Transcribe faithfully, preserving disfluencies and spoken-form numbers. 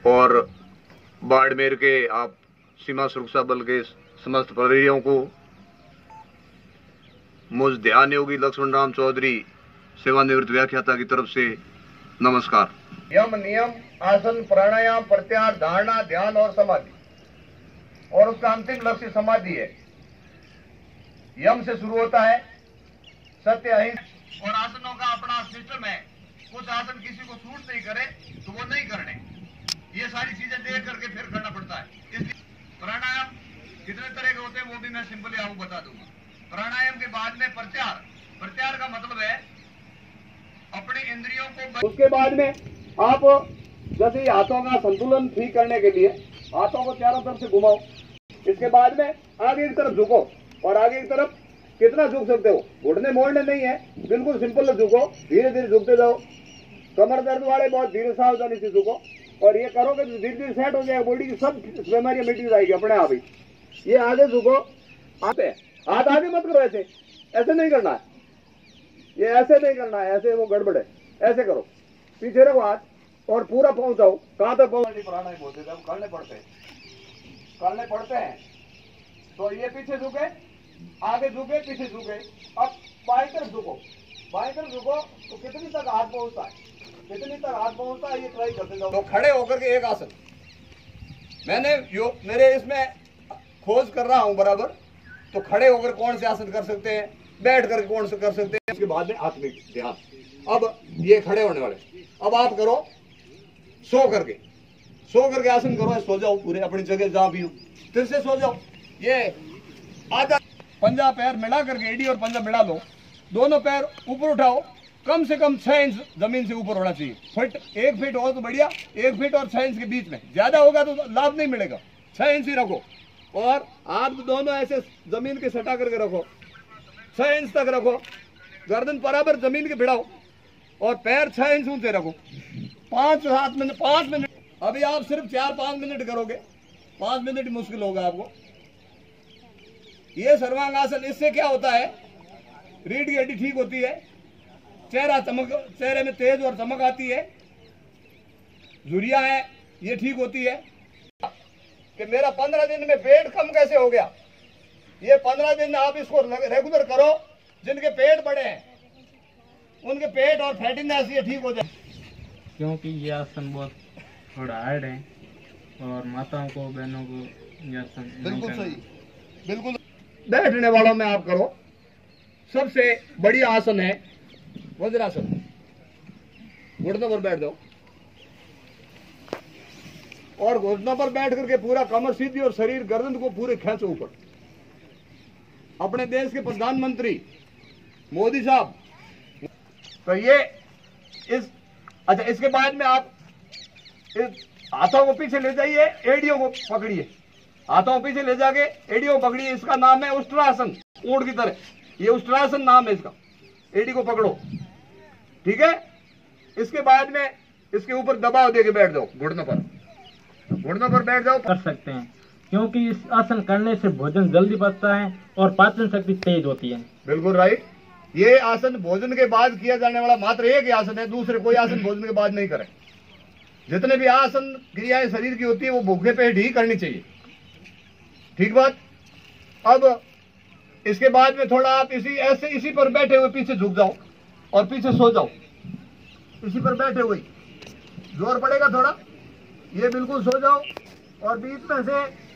और बाड़मेर के आप सीमा सुरक्षा बल के समस्त प्रहरियों को मुझ ध्यान योगी लक्ष्मण राम चौधरी सेवानिवृत्त व्याख्याता की तरफ से नमस्कार। यम, नियम, आसन, प्राणायाम, प्रत्याहार, धारणा, ध्यान और समाधि, और उसका अंतिम लक्ष्य समाधि है। यम से शुरू होता है सत्य, अहिंसा, और आसनों का अपना सिस्टम है। कुछ आसन किसी को सूट नहीं करे तो वो नहीं करने, ये सारी चीजें देख करके फिर करना पड़ता है। इसलिए प्राणायाम कितने तरह के होते हैं वो भी मैं सिंपली आपको बता दूंगा। प्राणायाम के बाद में प्रत्याहार, प्रत्याहार का मतलब है अपनी इंद्रियों को। उसके बाद में आप जैसे हाथों का संतुलन ठीक करने के लिए हाथों को चारों तरफ से घुमाओ। इसके बाद में आगे की तरफ झुको, और आगे की तरफ कितना झुक सकते हो, घुटने मोड़ने नहीं है, बिल्कुल सिंपल झुको, धीरे धीरे झुकते जाओ। कमर दर्द वाले बहुत धीरे सावधानी से झुको, और ये करोगे तो धीरे धीरे सेट हो जाएगा, बॉडी की सब बीमारियां मिट जाएगी अपने आप ही। ये आगे झुको, आते हाथ आगे मत करो, ऐसे ऐसे नहीं करना है, ये ऐसे नहीं करना है, ऐसे वो गड़बड़ है। ऐसे करो, पीछे रखो हाथ और पूरा पहुंचाओ। कहां तक पहुंच प्राणायाम बोलते थे, अब करने पड़ते हैं करने पड़ते हैं तो ये पीछे झुके, आगे झुके, पीछे झुके। अब बाएं तरफ झुको, बाएं तरफ झुको तो कितनी तक हाथ पहुंचता है, कितनी तक हाथ पहुंचता है, ये ट्राई करते जाओ। तो खड़े होकर के एक आसन मैंने यो मेरे इसमें खोज कर रहा हूं बराबर, तो खड़े होकर कौन से आसन कर सकते हैं, बैठ कर कौन से कर सकते हैं। इसके बाद में आत्मिक ध्यान। अब ये खड़े होने वाले, अब आप करो सो करके, सो करके आसन करो, सो जाओ पूरे अपनी जगह जहां भी हो, फिर से सो जाओ। ये आधा पंजा पैर मिला करके, एडी और पंजा मिला लो, दोनों पैर ऊपर उठाओ, कम से कम छह इंच जमीन से ऊपर होना चाहिए। फीट एक फीट हो तो बढ़िया, एक फीट और छह इंच के बीच में, ज्यादा होगा तो लाभ नहीं मिलेगा। छह इंच ही रखो, और हाथ दोनों ऐसे जमीन के सटा करके रखो, छह इंच तक रखो, गर्दन बराबर जमीन के भिड़ाओ, और पैर छह इंच ऊंचे रखो। पांच सात मिनट पांच मिनट अभी आप सिर्फ चार पांच मिनट करोगे, पांच मिनट मुश्किल होगा आपको। ये सर्वांगासन, इससे क्या होता है, रीढ़ की हड्डी ठीक होती है, चेहरा चमक, चेहरे में तेज और चमक आती है, झुर्रियां है ये ठीक होती है। कि मेरा पंद्रह दिन में पेट कम कैसे हो गया, ये पंद्रह दिन आप इसको रेगुलर करो। जिनके पेट बड़े हैं उनके पेट और फैटीनेस ये ठीक हो जाए, क्योंकि ये आसन बहुत थोड़ा हार्ड है और माताओं को, बहनों को ये आसन बिल्कुल सही, बिल्कुल। बैठने वालों में आप करो, सबसे बढ़िया आसन है वज्रासन। घुटनों पर बैठ जाओ, और घुटनों पर बैठ करके पूरा कमर सीधी और शरीर गर्दन को पूरे खींचो ऊपर। अपने देश के प्रधानमंत्री मोदी साहब, तो ये इस अच्छा इसके बाद में आप इस हाथों को पीछे ले जाइए, एड़ियों को पकड़िए, हाथों को पीछे ले जाके एड़ियों को पकड़िए। इसका नाम है उष्ट्रासन, ऊंट की तरह, ये उष्ट्रासन नाम है इसका। एड़ी को पकड़ो, ठीक है। इसके बाद में इसके ऊपर दबाव देके बैठ जाओ, घुटनों पर, घुटनों पर बैठ जाओ। कर सकते हैं, क्योंकि इस आसन करने से भोजन जल्दी पचता है और पाचन शक्ति तेज होती है। बिल्कुल राइट। ये आसन भोजन के बाद किया जाने वाला मात्र एक ही आसन है, दूसरे कोई आसन भोजन के बाद नहीं करें। जितने भी आसन क्रियाएं शरीर की होती है वो भूखे पेट ही करनी चाहिए, ठीक बात। अब इसके बाद में थोड़ा आप इसी ऐसे इसी पर बैठे हुए पीछे झुक जाओ और पीछे सो जाओ, इसी पर बैठे हुए, जोर पड़ेगा थोड़ा, ये बिल्कुल सो जाओ, और बीच में से